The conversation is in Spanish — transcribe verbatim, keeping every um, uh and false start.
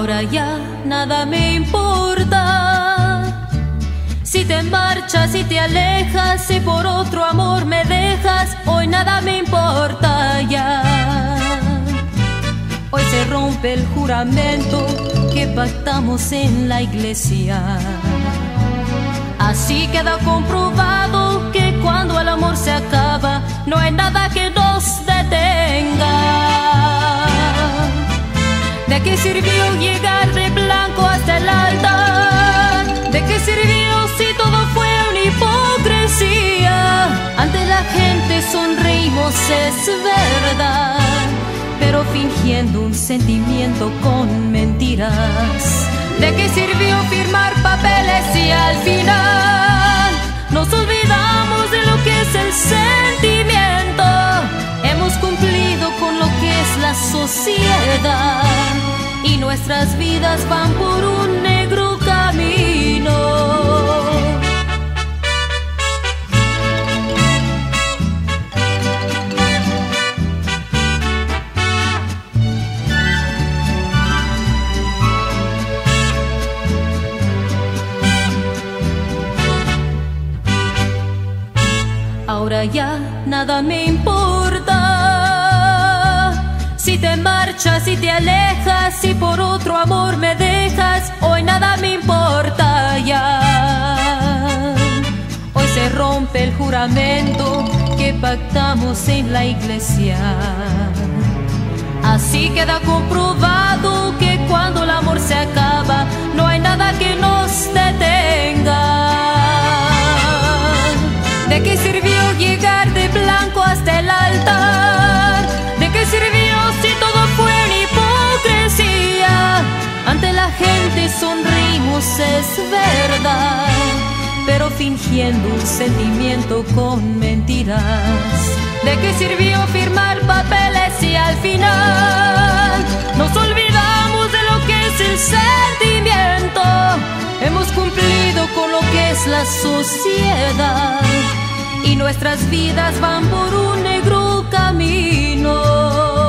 Ahora ya nada me importa. Si te marchas, si te alejas, si por otro amor me dejas, hoy nada me importa ya. Hoy se rompe el juramento que pactamos en la iglesia. Así queda comprobado que cuando el amor se acaba, no hay nada que nos detenga. ¿De qué sirvió llegar de blanco hasta el altar? ¿De qué sirvió si todo fue una hipocresía? Ante la gente sonreímos, es verdad, pero fingiendo un sentimiento con mentiras. ¿De qué sirvió firmar papeles si al final nos olvidamos de lo que es el sentimiento? Hemos cumplido con lo que es la sociedad y nuestras vidas van por un negro camino. Ahora ya nada me importa. Si te marchas, si te alejas, si por otro amor me dejas, hoy nada me importa ya. Hoy se rompe el juramento que pactamos en la iglesia. Así queda comprobado que cuando el amor se acaba, no hay nada que nos detenga. ¿De qué sirvió llegar de blanco hasta el altar? ¿De qué sirvió si todo fue una hipocresía? Ante la gente sonreímos, es verdad, pero fingiendo un sentimiento con mentiras. ¿De qué sirvió firmar papeles si al final nos olvidamos de lo que es el sentimiento? Hemos cumplido con lo que es la sociedad y nuestras vidas van por un negro camino.